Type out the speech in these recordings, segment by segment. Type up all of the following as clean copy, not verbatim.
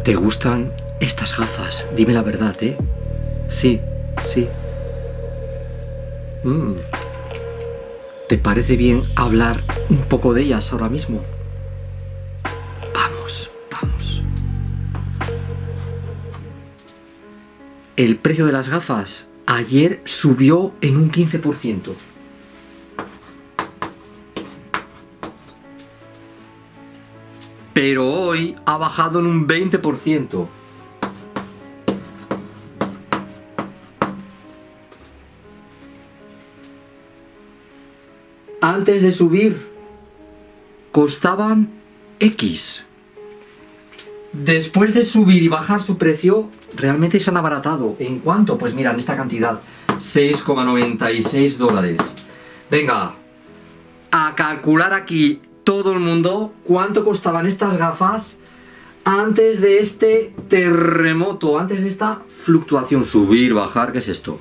¿Te gustan estas gafas? Dime la verdad, ¿eh? Sí, sí. ¿Te parece bien hablar un poco de ellas ahora mismo? Vamos, vamos. El precio de las gafas ayer subió en un 15%. Pero hoy ha bajado en un 20%. Antes de subir, costaban X. Después de subir y bajar su precio, realmente se han abaratado. ¿En cuánto? Pues mira, en esta cantidad, 6,96 dólares. Venga, a calcular aquí todo el mundo cuánto costaban estas gafas antes de este terremoto, antes de esta fluctuación. Subir, bajar, ¿qué es esto?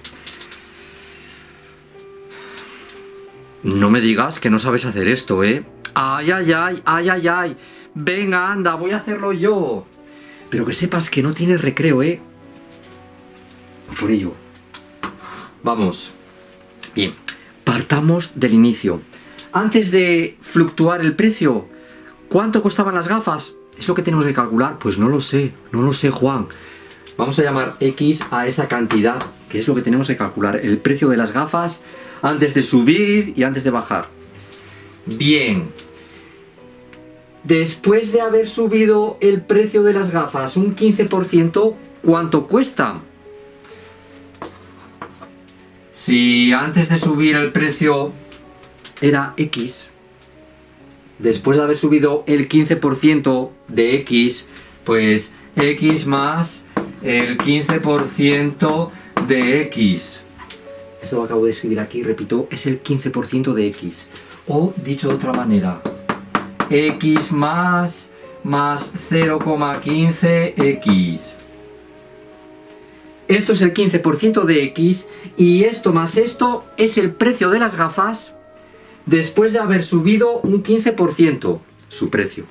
No me digas que no sabes hacer esto, ¿eh? ¡Ay, ay, ay, ay, ay, ay! Venga, anda, voy a hacerlo yo. Pero que sepas que no tienes recreo, ¿eh? Por ello. Vamos. Bien, partamos del inicio. Antes de fluctuar el precio, ¿cuánto costaban las gafas? ¿Es lo que tenemos que calcular? Pues no lo sé, Juan. Vamos a llamar X a esa cantidad, que es lo que tenemos que calcular. El precio de las gafas antes de subir y antes de bajar. Bien. Después de haber subido el precio de las gafas un 15%, ¿cuánto cuesta? Si antes de subir el precio era X, después de haber subido el 15% de X, pues X más el 15% de X. Esto lo acabo de escribir aquí, repito, es el 15% de X. O, dicho de otra manera, X más 0,15X. Esto es el 15% de X y esto más esto es el precio de las gafas después de haber subido un 15% su precio.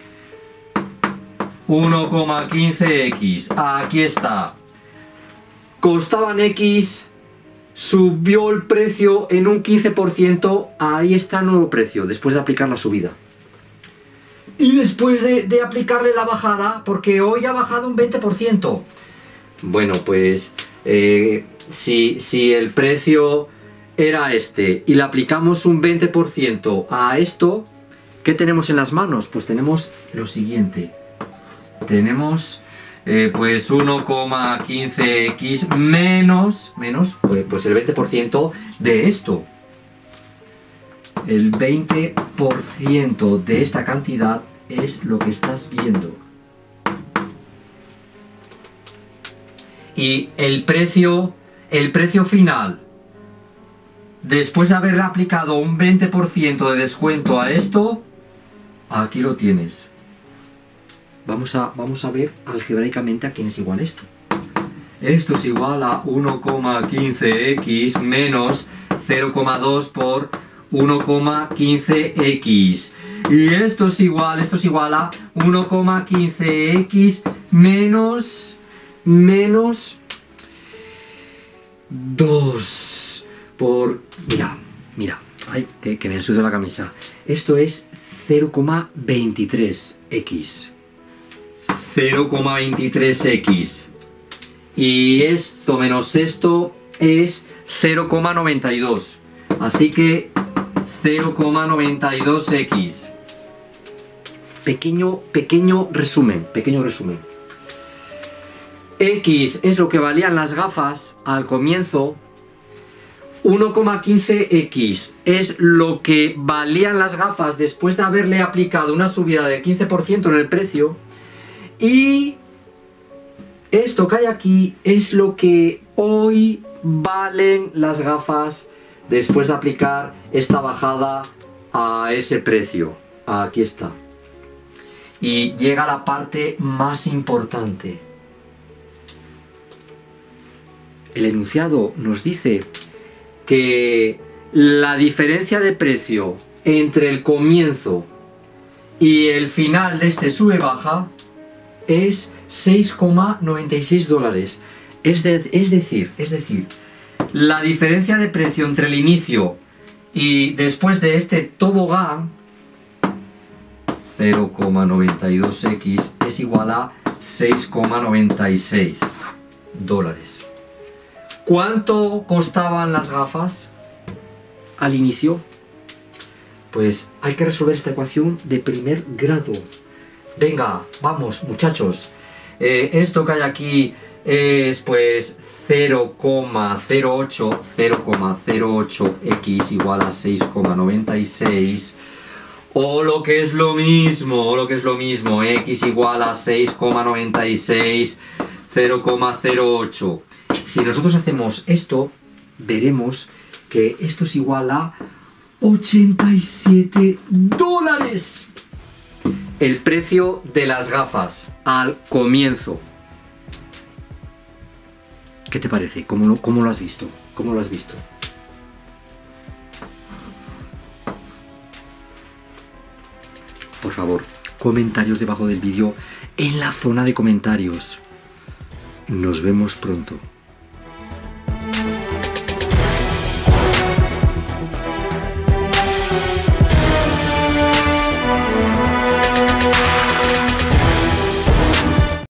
1,15X. Aquí está. Costaban X, subió el precio en un 15%, ahí está el nuevo precio, después de aplicar la subida. Y después de aplicarle la bajada, porque hoy ha bajado un 20%. Bueno, pues si el precio era este y le aplicamos un 20% a esto, ¿qué tenemos en las manos? Pues tenemos lo siguiente. Tenemos pues 1,15X menos pues el 20% de esto. El 20% de esta cantidad es lo que estás viendo. Y el precio final, después de haber aplicado un 20% de descuento a esto, aquí lo tienes. Vamos a ver algebraicamente a quién es igual esto. Esto es igual a 1,15X menos 0,2 por 1,15X. Y esto es igual a 1,15X menos 2 por... Mira, ay, que me ensucio la camisa. Esto es 0,23X. 0,23X. Y esto menos esto es 0,92. Así que 0,92X. Pequeño resumen. X es lo que valían las gafas al comienzo. 1,15X es lo que valían las gafas después de haberle aplicado una subida del 15% en el precio. Y esto que hay aquí es lo que hoy valen las gafas después de aplicar esta bajada a ese precio. Aquí está. Y llega la parte más importante. El enunciado nos dice que la diferencia de precio entre el comienzo y el final de este sube-baja es 6,96 dólares. Es decir, la diferencia de precio entre el inicio y después de este tobogán, 0,92x, es igual a 6,96 dólares. ¿Cuánto costaban las gafas al inicio? Pues hay que resolver esta ecuación de primer grado. Venga, vamos, muchachos. Esto que hay aquí es pues 0,08x igual a 6,96. O lo que es lo mismo, x igual a 6,96, 0,08. Si nosotros hacemos esto, veremos que esto es igual a 87 dólares. El precio de las gafas al comienzo. ¿Qué te parece? ¿Cómo lo has visto? ¿Cómo lo has visto? Por favor, comentarios debajo del vídeo en la zona de comentarios. Nos vemos pronto.